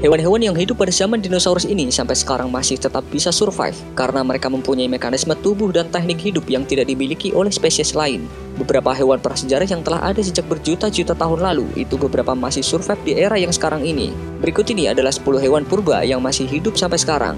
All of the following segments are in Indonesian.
Hewan-hewan yang hidup pada zaman dinosaurus ini sampai sekarang masih tetap bisa survive karena mereka mempunyai mekanisme tubuh dan teknik hidup yang tidak dimiliki oleh spesies lain. Beberapa hewan prasejarah yang telah ada sejak berjuta-juta tahun lalu itu beberapa masih survive di era yang sekarang ini. Berikut ini adalah 10 hewan purba yang masih hidup sampai sekarang.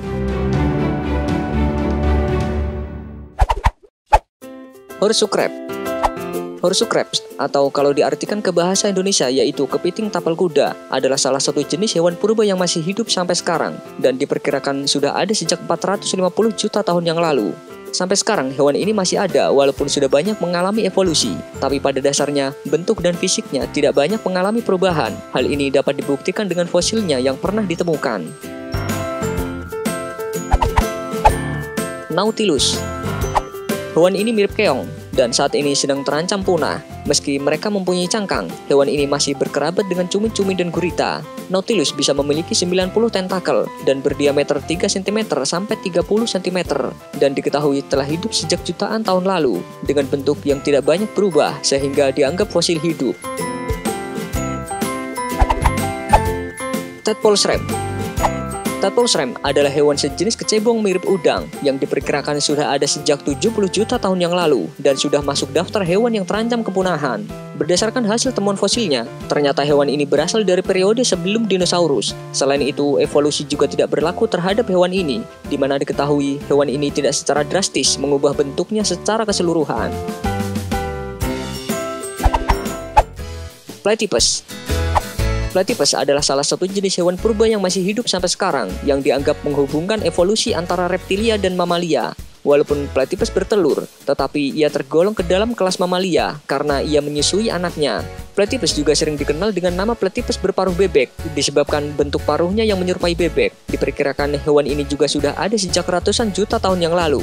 Horseshoe crabs, atau kalau diartikan ke bahasa Indonesia yaitu kepiting tapal kuda, adalah salah satu jenis hewan purba yang masih hidup sampai sekarang dan diperkirakan sudah ada sejak 450 juta tahun yang lalu. Sampai sekarang hewan ini masih ada walaupun sudah banyak mengalami evolusi, tapi pada dasarnya bentuk dan fisiknya tidak banyak mengalami perubahan. Hal ini dapat dibuktikan dengan fosilnya yang pernah ditemukan. Nautilus. Hewan ini mirip keong dan saat ini sedang terancam punah. Meski mereka mempunyai cangkang, hewan ini masih berkerabat dengan cumi-cumi dan gurita. Nautilus bisa memiliki 90 tentakel dan berdiameter 3 cm sampai 30 cm dan diketahui telah hidup sejak jutaan tahun lalu dengan bentuk yang tidak banyak berubah sehingga dianggap fosil hidup. Tadpole shrimp adalah hewan sejenis kecebong mirip udang yang diperkirakan sudah ada sejak 70 juta tahun yang lalu dan sudah masuk daftar hewan yang terancam kepunahan. Berdasarkan hasil temuan fosilnya, ternyata hewan ini berasal dari periode sebelum dinosaurus. Selain itu, evolusi juga tidak berlaku terhadap hewan ini, di mana diketahui hewan ini tidak secara drastis mengubah bentuknya secara keseluruhan. Platypus adalah salah satu jenis hewan purba yang masih hidup sampai sekarang yang dianggap menghubungkan evolusi antara reptilia dan mamalia. Walaupun platypus bertelur, tetapi ia tergolong ke dalam kelas mamalia karena ia menyusui anaknya. Platypus juga sering dikenal dengan nama platypus berparuh bebek disebabkan bentuk paruhnya yang menyerupai bebek. Diperkirakan hewan ini juga sudah ada sejak ratusan juta tahun yang lalu.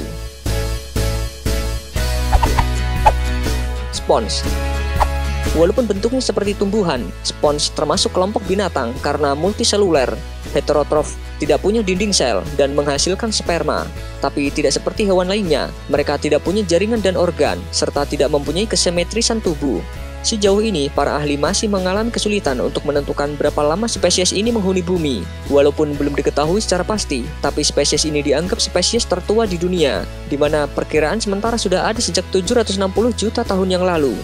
Spons. Walaupun bentuknya seperti tumbuhan, spons termasuk kelompok binatang karena multiseluler, heterotrof, tidak punya dinding sel, dan menghasilkan sperma. Tapi tidak seperti hewan lainnya, mereka tidak punya jaringan dan organ, serta tidak mempunyai kesimetrisan tubuh. Sejauh ini, para ahli masih mengalami kesulitan untuk menentukan berapa lama spesies ini menghuni bumi. Walaupun belum diketahui secara pasti, tapi spesies ini dianggap spesies tertua di dunia, di mana perkiraan sementara sudah ada sejak 760 juta tahun yang lalu.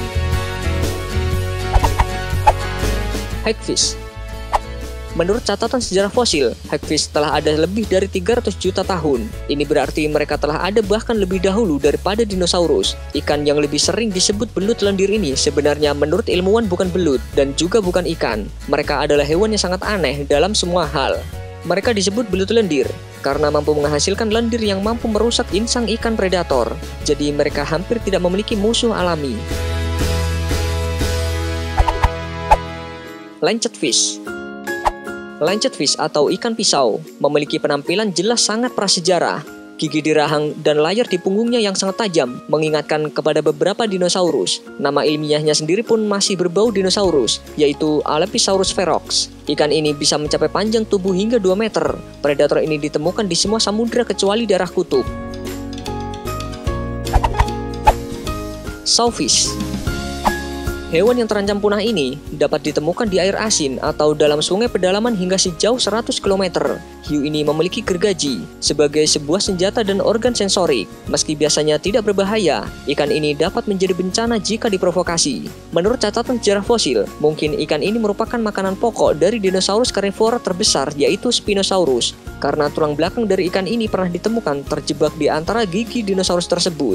Hagfish. Menurut catatan sejarah fosil, hagfish telah ada lebih dari 300 juta tahun. Ini berarti mereka telah ada bahkan lebih dahulu daripada dinosaurus. Ikan yang lebih sering disebut belut lendir ini sebenarnya menurut ilmuwan bukan belut dan juga bukan ikan. Mereka adalah hewan yang sangat aneh dalam semua hal. Mereka disebut belut lendir karena mampu menghasilkan lendir yang mampu merusak insang ikan predator. Jadi mereka hampir tidak memiliki musuh alami. Lancetfish atau ikan pisau memiliki penampilan jelas sangat prasejarah. Gigi di rahang dan layar di punggungnya yang sangat tajam mengingatkan kepada beberapa dinosaurus. Nama ilmiahnya sendiri pun masih berbau dinosaurus, yaitu Alepisaurus ferox. Ikan ini bisa mencapai panjang tubuh hingga 2 meter. Predator ini ditemukan di semua samudra kecuali daerah kutub. Sawfish. Hewan yang terancam punah ini dapat ditemukan di air asin atau dalam sungai pedalaman hingga sejauh 100 km. Hiu ini memiliki gergaji sebagai sebuah senjata dan organ sensorik. Meski biasanya tidak berbahaya, ikan ini dapat menjadi bencana jika diprovokasi. Menurut catatan sejarah fosil, mungkin ikan ini merupakan makanan pokok dari dinosaurus karnivora terbesar yaitu Spinosaurus, karena tulang belakang dari ikan ini pernah ditemukan terjebak di antara gigi dinosaurus tersebut.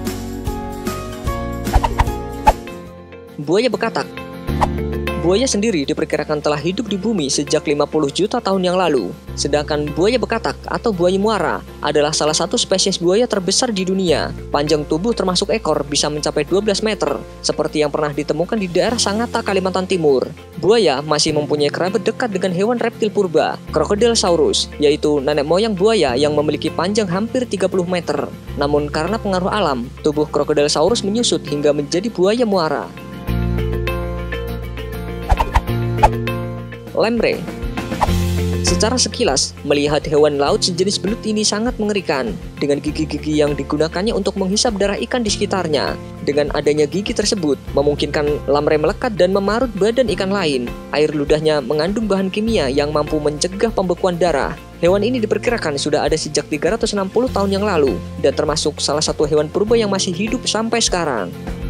Buaya bekatak. Buaya sendiri diperkirakan telah hidup di bumi sejak 50 juta tahun yang lalu. Sedangkan buaya bekatak atau buaya muara adalah salah satu spesies buaya terbesar di dunia. Panjang tubuh termasuk ekor bisa mencapai 12 meter, seperti yang pernah ditemukan di daerah Sangatta, Kalimantan Timur. Buaya masih mempunyai kerabat dekat dengan hewan reptil purba, Crocodilosaurus, yaitu nenek moyang buaya yang memiliki panjang hampir 30 meter. Namun karena pengaruh alam, tubuh Crocodilosaurus menyusut hingga menjadi buaya muara. Secara sekilas, melihat hewan laut sejenis belut ini sangat mengerikan, dengan gigi-gigi yang digunakannya untuk menghisap darah ikan di sekitarnya. Dengan adanya gigi tersebut, memungkinkan lamprey melekat dan memarut badan ikan lain. Air ludahnya mengandung bahan kimia yang mampu mencegah pembekuan darah. Hewan ini diperkirakan sudah ada sejak 360 tahun yang lalu, dan termasuk salah satu hewan purba yang masih hidup sampai sekarang.